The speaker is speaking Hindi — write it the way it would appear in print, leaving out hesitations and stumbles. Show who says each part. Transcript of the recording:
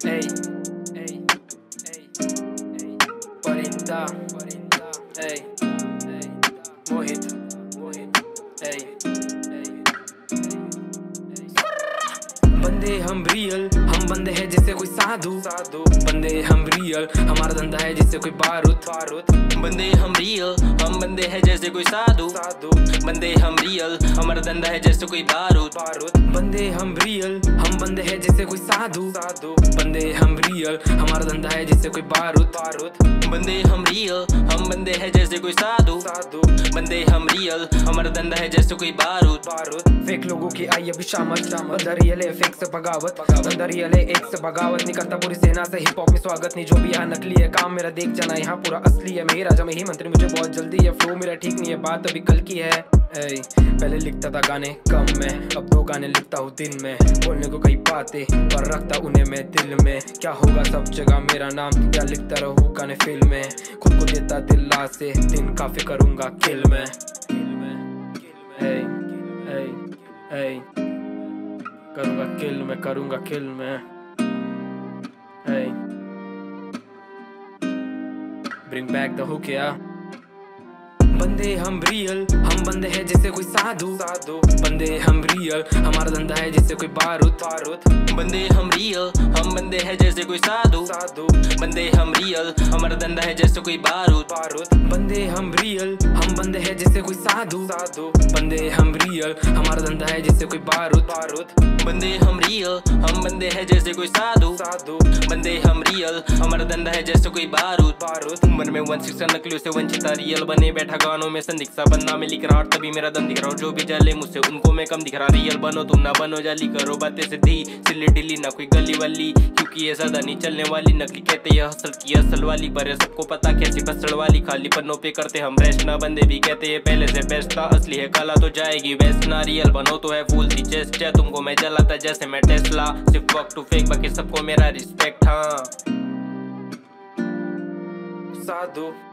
Speaker 1: Ey, ey, ey, ey, Parinda, ey, Mohit, ey, बंदे हम रियल, हम बंदे हैं जैसे कोई साधु, बंदे हम रियल, हमारा धंधा है जैसे कोई बारूद,
Speaker 2: बंदे हम रियल, हम बंदे हैं जैसे कोई साधु, बंदे हम रियल, हमारा धंधा है जैसे कोई बारूद,
Speaker 1: बंदे हम रियल, हम बंदे हैं जैसे कोई साधु, बंदे हम रियल, हमारा धंधा है जैसे कोई बारूद,
Speaker 2: बंदे हम रियल, हम बंदे हैं जैसे कोई साधु, बंदे हम रियल, हमारा धंधा है जैसे कोई बारूद।
Speaker 1: फेक लोगों की आई अभी शामत, बंदा रियल है फेक से बगावत, बंदा रियल है एक से बगावत, नहीं करता पूरी सेना से हिप हॉप में स्वागत, नहीं जो भी यहाँ नकली है काम मेरा देख जाना यहाँ पूरा असली है, मेरी राजा में ही मंत्री मुझे बहुत जल्दी है, फ्लो मेरा ठीक नहीं है बात अभी कल की है। पहले लिखता था गाने कम में, अब 2 गाने लिखता हूँ दिन में, बोलने को कई बातें पर रखता उन्हें मैं दिल में, क्या होगा सब जगह मेरा नाम, क्या लिखता रहूँ गाने फिल्म में, खुद को देता दिल्ला से दिन काफी करूँगा किल में, करूँगा किल में, ब्रिंग बैक द हुक या। बंदे हम रियल, हम बंदे हैं जैसे कोई साधु, बंदे हम रियल, हमारा धंधा है जैसे कोई बारूद,
Speaker 2: बंदे हम रियल, हम बंदे हैं जैसे कोई साधु, बंदे हम रियल, हमारा धंधा है जैसे कोई बारूद,
Speaker 1: बंदे हम रियल, हम बंदे हैं जैसे कोई साधु, बंदे हम रियल, हमारा धंधा है जैसे कोई बारूद,
Speaker 2: बंदे हम रियल, हम बंदे हैं जैसे कोई साधु, बंदे हम रियल, हमारा धंधा है जैसे कोई बारूद। उम्र में 160 नकलियों से वंचिता रियल बने बैठा गानों में संदिग्धा बनना में लिख रहा, तभी मेरा दम दिख रहा, जो भी जले मुझसे उनको मैं कम दिख रहा, रियल बनो तुम ना बनो जाली, करो बातें सीधी सिल्ली ढीली ना कोई गली वाली, क्योंकि ये ज्यादा नहीं चलने वाली, नकली कहते ये हसल की असल वाली, पर ये सबको पता कैसी फसल वाली, खाली पन्नों पे करते हम रेस्ट ना, बंदे भी कहते ये पहले से बेस्ट था, असली है काला तो जाएगी वेस्ट ना, रियल बनो तो है फूल सी चेस्ट है, तुमको मैं जलाता जैसे मैं टेस्ला, सिर्फ वक्त टू फेक बाकी सबको मेरा रिस्पेक्ट। हाँ
Speaker 1: साधु